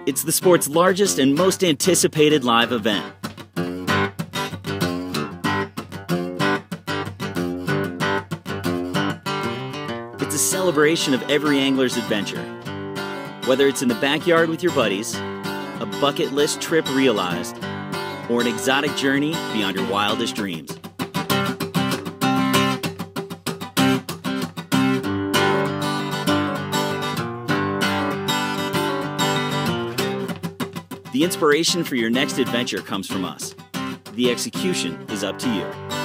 It's the sport's largest and most anticipated live event. It's a celebration of every angler's adventure. Whether it's in the backyard with your buddies, a bucket list trip realized, or an exotic journey beyond your wildest dreams. The inspiration for your next adventure comes from us. The execution is up to you.